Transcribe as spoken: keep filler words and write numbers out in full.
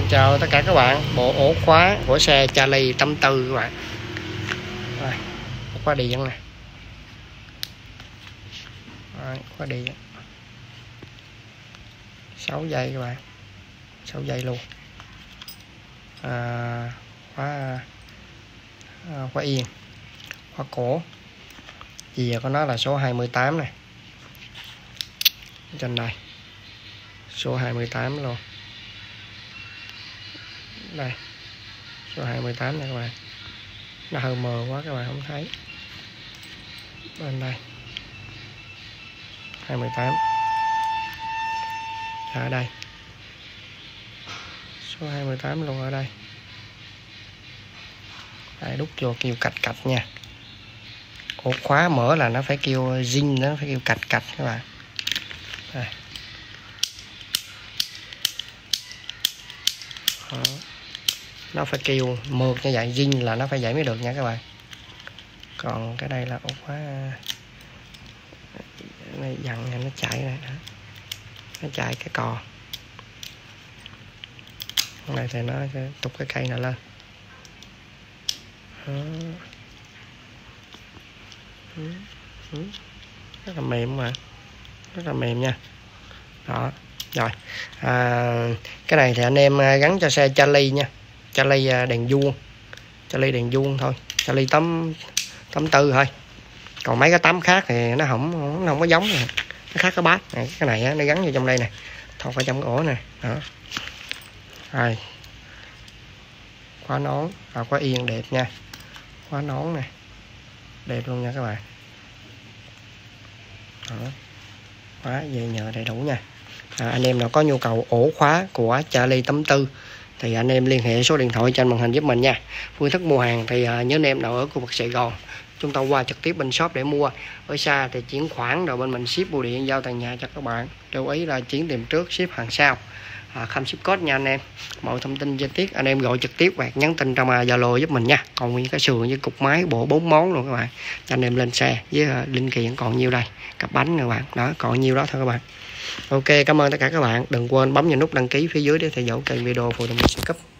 Chào tất cả các bạn, bộ ổ khóa của xe Charlie tám tư các bạn. Rồi, ổ khóa điện nè. Rồi, khóa điện sáu giây các bạn, sáu giây luôn. À, khóa à, khóa yên, khóa cổ. Chìa của nó là số hai mươi tám này. Trên đây số hai mươi tám luôn. Đây số hai mươi tám này các bạn, nó hơi mờ quá các bạn không thấy. Bên đây hai mươi tám ở đây, số hai mươi tám luôn ở đây. Đây, đút vô kêu cạch cạch nha. Ổ khóa mở là nó phải kêu zing, nó phải kêu cạch cạch các bạn. Đây. Đó. Nó phải kêu mượt như vậy, zing là nó phải vậy mới được nha các bạn. Còn cái đây là ổ khóa nó dặn nó chạy này đó. Nó chạy cái cò này thì nó sẽ tục cái cây này lên. Đó. Rất là mềm mà, rất là mềm nha. Đó rồi, à, cái này thì anh em gắn cho xe Charlie nha, Charlie đèn vuông, Charlie đèn vuông thôi, Charlie tám tám tư thôi. Còn mấy cái tấm khác thì nó không nó không có giống này. Nó khác cái bát này, cái này nó gắn vô trong đây nè, thọc vào trong cái ổ này. Đó rồi, khóa nón và khóa yên đẹp nha, khóa nón này đẹp luôn nha các bạn. Đó. Khóa dây nhờ đầy đủ nha. À, anh em nào có nhu cầu ổ khóa của Charlie tám tư thì anh em liên hệ số điện thoại trên màn hình giúp mình nha. Phương thức mua hàng thì uh, nhớ anh em nào ở khu vực Sài Gòn chúng ta qua trực tiếp bên shop để mua. Ở xa thì chuyển khoản rồi bên mình ship bưu điện giao tận nhà cho các bạn. Lưu ý là chuyển tiền trước ship hàng sau, à, không ship code nha anh em. Mọi thông tin chi tiết anh em gọi trực tiếp hoặc nhắn tin trong Zalo giúp mình nha. Còn nguyên cái sườn với cục máy bộ bốn món luôn các bạn, anh em lên xe với uh, linh kiện còn nhiêu đây, cặp bánh các bạn, đó còn nhiêu đó thôi các bạn. Ok, cảm ơn tất cả các bạn. Đừng quên bấm vào nút đăng ký phía dưới để theo dõi kênh video phụ tùng xe cấp.